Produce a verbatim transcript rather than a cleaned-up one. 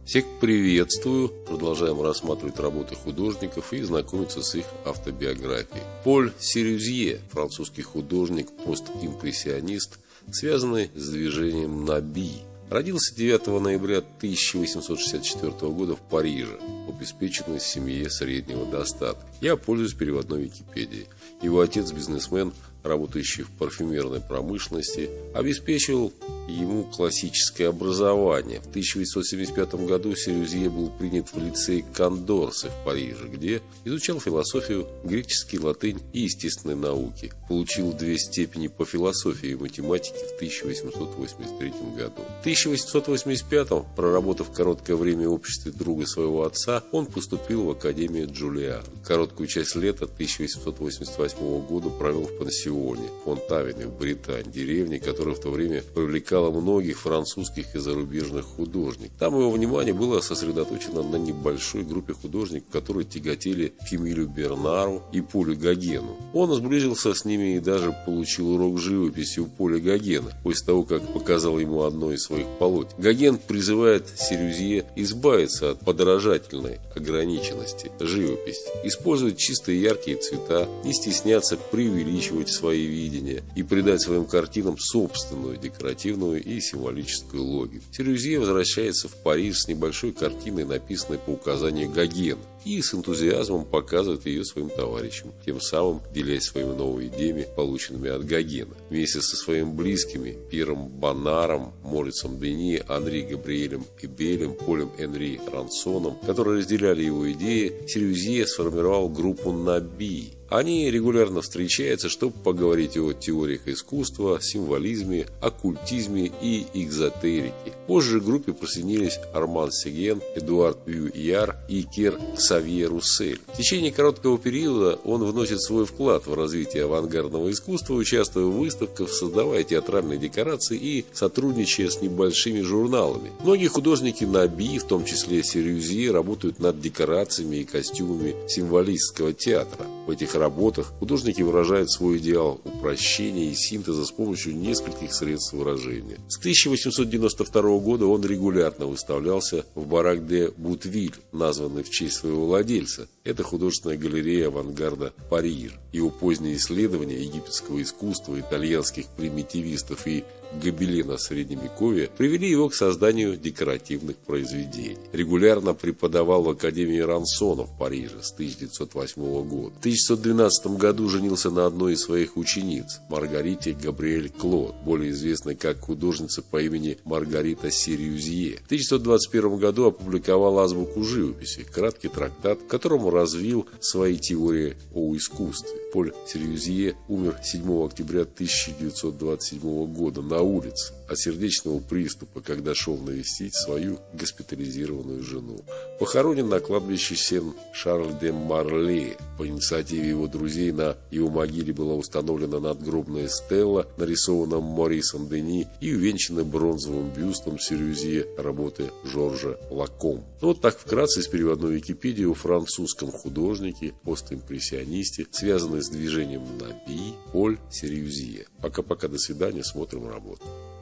Всех приветствую! Продолжаем рассматривать работы художников и знакомиться с их автобиографией. Поль Серюзье, французский художник, постимпрессионист, связанный с движением Наби. Родился девятого ноября тысяча восемьсот шестьдесят четвёртого года в Париже, в обеспеченной семье среднего достатка. Я пользуюсь переводной Википедией. Его отец, бизнесмен, работающий в парфюмерной промышленности, обеспечил ему классическое образование. В тысяча восемьсот семьдесят пятом году Серюзье был принят в лицей Кондорсе в Париже, где изучал философию, греческий, латынь и естественные науки. Получил две степени по философии и математике в тысяча восемьсот восемьдесят третьем году. В тысяча восемьсот восемьдесят пятом, проработав короткое время в обществе друга своего отца, он поступил в Академию Джулиан. Короткую часть лета тысяча восемьсот восемьдесят восьмого года провел в пансионе Фонтавене в Британии, деревне, которая в то время привлекала многих французских и зарубежных художников. Там его внимание было сосредоточено на небольшой группе художников, которые тяготели к Эмилю Бернару и Полю Гогену. Он сблизился с ними и даже получил урок живописи у Поля Гогена, после того, как показал ему одно из своих полотен. Гоген призывает Серюзье избавиться от подражательной ограниченности живописи, использовать чистые яркие цвета, не стесняться преувеличивать свои видения и придать своим картинам собственную декоративную и символическую логику. Серюзье возвращается в Париж с небольшой картиной, написанной по указанию Гогена, и с энтузиазмом показывает ее своим товарищам, тем самым делясь своими новыми идеями, полученными от Гогена. Вместе со своими близкими Пьером Бонаром, Морицем Дени, Анри Габриэлем Эбелем, Полем Энри Рансоном, которые разделяли его идеи, Серюзье сформировал группу Наби. Они регулярно встречаются, чтобы поговорить о теориях искусства, символизме, оккультизме и экзотерике. Позже к группе присоединились Арман Сеген, Эдуард Пью-Яр и Кер Ксавье Руссель. В течение короткого периода он вносит свой вклад в развитие авангардного искусства, участвуя в выставках, создавая театральные декорации и сотрудничая с небольшими журналами. Многие художники Наби, в том числе Серюзье, работают над декорациями и костюмами символистского театра. В этих работах художники выражают свой идеал упрощения и синтеза с помощью нескольких средств выражения. С тысяча восемьсот девяносто второго года он регулярно выставлялся в Барак де Бутвиль, названный в честь своего владельца. Это художественная галерея авангарда Парижа. Его поздние исследования египетского искусства, итальянских примитивистов и гобелена Средневековья привели его к созданию декоративных произведений. Регулярно преподавал в Академии Рансона в Париже с тысяча девятьсот восьмого года. В тысяча девятьсот двенадцатом году женился на одной из своих учениц, Маргарите Габриэль Клод, более известной как художница по имени Маргарита Серюзье. В тысяча девятьсот двадцать первом году опубликовал азбуку живописи, краткий трактат, в котором развил свои теории о искусстве. Поль Серюзье умер седьмого октября тысяча девятьсот двадцать седьмого года на улице от сердечного приступа, когда шел навестить свою госпитализированную жену. Похоронен на кладбище Сен-Шарль-де-Марле. По инициативе его друзей на его могиле была установлена надгробная стела, нарисованная Морисом Дени и увенчана бронзовым бюстом Серюзье работы Жоржа Лаком. Ну, вот так вкратце из переводной Википедии о французском художнике, постимпрессионисте, связанной с движением Наби, Поль Серюзье. Пока-пока, до свидания, смотрим работу.